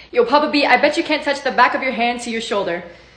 Yo, Papa B, I bet you can't touch the back of your hand to your shoulder.